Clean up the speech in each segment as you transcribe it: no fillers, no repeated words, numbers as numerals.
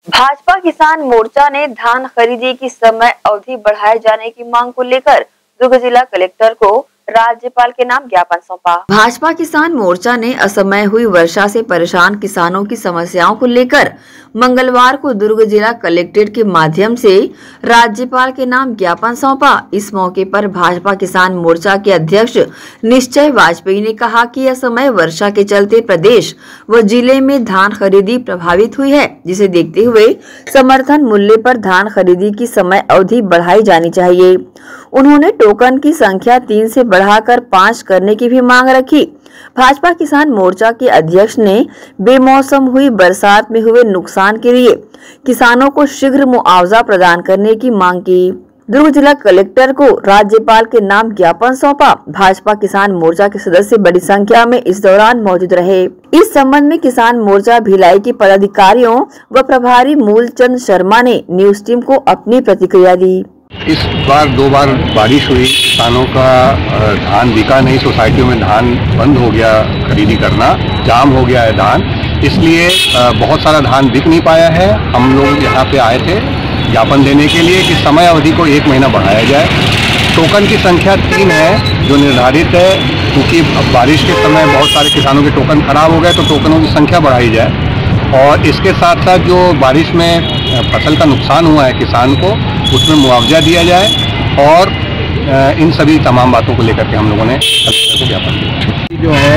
भाजपा किसान मोर्चा ने धान खरीदी की समय अवधि बढ़ाए जाने की मांग को लेकर दुर्ग जिला कलेक्टर को राज्यपाल के नाम ज्ञापन सौंपा। भाजपा किसान मोर्चा ने असमय हुई वर्षा से परेशान किसानों की समस्याओं को लेकर मंगलवार को दुर्ग जिला कलेक्ट्रेट के माध्यम से राज्यपाल के नाम ज्ञापन सौंपा। इस मौके पर भाजपा किसान मोर्चा के अध्यक्ष निश्चय वाजपेयी ने कहा कि असमय वर्षा के चलते प्रदेश व जिले में धान खरीदी प्रभावित हुई है, जिसे देखते हुए समर्थन मूल्य पर धान खरीदी की समय अवधि बढ़ाई जानी चाहिए। उन्होंने टोकन की संख्या 3 से बढ़ाकर 5 करने की भी मांग रखी। भाजपा किसान मोर्चा के अध्यक्ष ने बेमौसम हुई बरसात में हुए नुकसान के लिए किसानों को शीघ्र मुआवजा प्रदान करने की मांग की। दुर्ग जिला कलेक्टर को राज्यपाल के नाम ज्ञापन सौंपा। भाजपा किसान मोर्चा के सदस्य बड़ी संख्या में इस दौरान मौजूद रहे। इस संबंध में किसान मोर्चा भिलाई के पदाधिकारियों व प्रभारी मूलचंद शर्मा ने न्यूज टीम को अपनी प्रतिक्रिया दी। इस बार 2 बार बारिश हुई, किसानों का धान बिका नहीं, सोसाइटियों में धान बंद हो गया, खरीदी करना जाम हो गया है धान, इसलिए बहुत सारा धान बिक नहीं पाया है। हम लोग यहाँ पे आए थे ज्ञापन देने के लिए कि समय अवधि को 1 महीना बढ़ाया जाए। टोकन की संख्या 3 है जो निर्धारित है, क्योंकि बारिश के समय बहुत सारे किसानों के टोकन खराब हो गए, तो टोकनों की संख्या बढ़ाई जाए। और इसके साथ साथ जो बारिश में फसल का नुकसान हुआ है किसान को, उसमें मुआवजा दिया जाए। और इन सभी तमाम बातों को लेकर के हम लोगों ने कलेक्टर को ज्ञापन दिया। जो है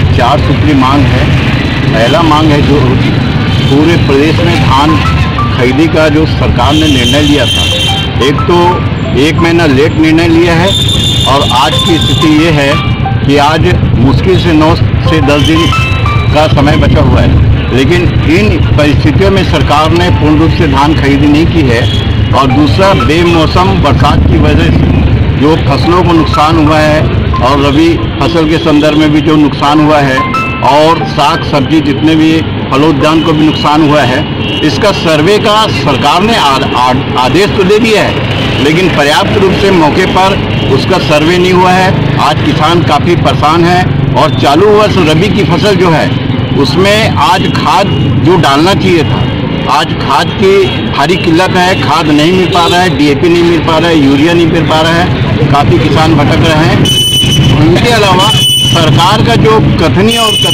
4 सूत्री मांग है। पहला मांग है जो पूरे प्रदेश में धान खरीदी का जो सरकार ने निर्णय लिया था, एक तो 1 महीना लेट निर्णय लिया है, और आज की स्थिति ये है कि आज मुश्किल से 9 से 10 दिन का समय बचा हुआ है। लेकिन इन परिस्थितियों में सरकार ने पूर्ण रूप से धान खरीदी नहीं की है। और दूसरा, बेमौसम बरसात की वजह से जो फसलों को नुकसान हुआ है, और रबी फसल के संदर्भ में भी जो नुकसान हुआ है, और साग सब्जी जितने भी फलोद्यान को भी नुकसान हुआ है, इसका सर्वे का सरकार ने आदेश तो दे दिया है, लेकिन पर्याप्त रूप से मौके पर उसका सर्वे नहीं हुआ है। आज किसान काफ़ी परेशान है। और चालू वर्ष रबी की फसल जो है उसमें आज खाद जो डालना चाहिए था, आज खाद की भारी किल्लत है, खाद नहीं मिल पा रहा है, डीएपी नहीं मिल पा रहा है, यूरिया नहीं मिल पा रहा है, काफ़ी किसान भटक रहे हैं। उनके अलावा सरकार का जो कथनी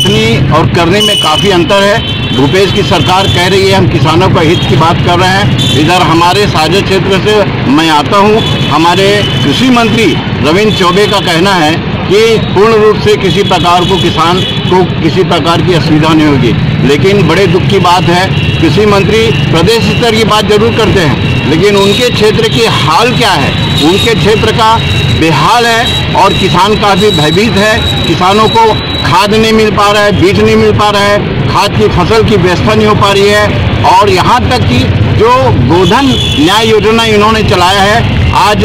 और करने में काफ़ी अंतर है। भूपेश की सरकार कह रही है हम किसानों का हित की बात कर रहे हैं। इधर हमारे साझा क्षेत्र से मैं आता हूँ, हमारे कृषि मंत्री रविंद्र चौबे का कहना है कि पूर्ण रूप से किसी प्रकार को किसान को किसी प्रकार की असुविधा नहीं होगी। लेकिन बड़े दुख की बात है, कृषि मंत्री प्रदेश स्तर की बात जरूर करते हैं, लेकिन उनके क्षेत्र की हाल क्या है, उनके क्षेत्र का बेहाल है। और किसान काफ़ी भयभीत है। किसानों को खाद नहीं मिल पा रहा है, बीज नहीं मिल पा रहा है, खाद की फसल की व्यवस्था नहीं हो पा रही है। और यहाँ तक कि जो गोधन न्याय योजना इन्होंने चलाया है, आज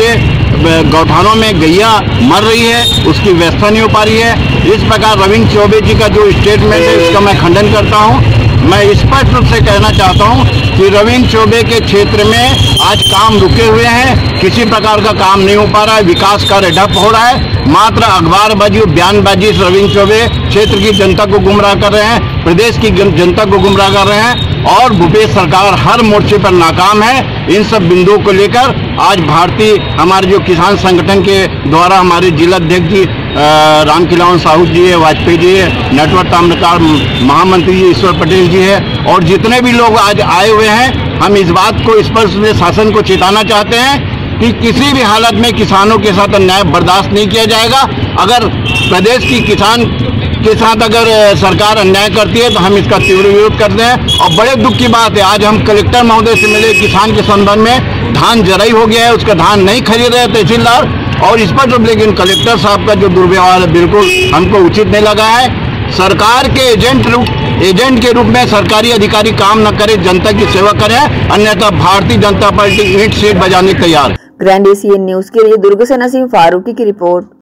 गौठानों में गैया मर रही है, उसकी व्यवस्था नहीं हो पा रही है। इस प्रकार रविंद्र चौबे जी का जो स्टेटमेंट है, इसका मैं खंडन करता हूँ। मैं स्पष्ट रूप से कहना चाहता हूँ कि रविंद्र चौबे के क्षेत्र में आज काम रुके हुए हैं, किसी प्रकार का काम नहीं हो पा रहा है, विकास कार्य ठप हो रहा है। मात्र अखबारबाजी और बयानबाजी से रविंद्र चौबे क्षेत्र की जनता को गुमराह कर रहे हैं, प्रदेश की जनता को गुमराह कर रहे हैं। और भूपेश सरकार हर मोर्चे पर नाकाम है। इन सब बिंदुओं को लेकर आज भारतीय हमारे जो किसान संगठन के द्वारा हमारे जिलाध्यक्ष जी रामखिलावन साहू जी है, वाजपेयी जी है, नेटवर्क ताम्रकार महामंत्री जी ईश्वर पटेल जी है, और जितने भी लोग आज आए हुए हैं, हम इस बात को स्पष्ट रूप से शासन को चेताना चाहते हैं कि किसी भी हालत में किसानों के साथ अन्याय बर्दाश्त नहीं किया जाएगा। अगर प्रदेश की किसान के साथ अगर सरकार अन्याय करती है तो हम इसका तीव्र विरोध करते हैं। और बड़े दुख की बात है, आज हम कलेक्टर महोदय से मिले, किसान के संबंध में धान जराई हो गया है, उसका धान नहीं खरीद रहे तहसीलदार, और इस पर लेकिन कलेक्टर साहब का जो दुर्व्यवहार है बिल्कुल हमको उचित नहीं लगा है। सरकार के एजेंट के रूप में सरकारी अधिकारी काम न करे, जनता की सेवा करें, अन्यथा भारतीय जनता पार्टी ईंट सीट बजाने तैयार। ग्रैंड एशियन न्यूज के लिए दुर्ग से नसीम फारूकी की रिपोर्ट।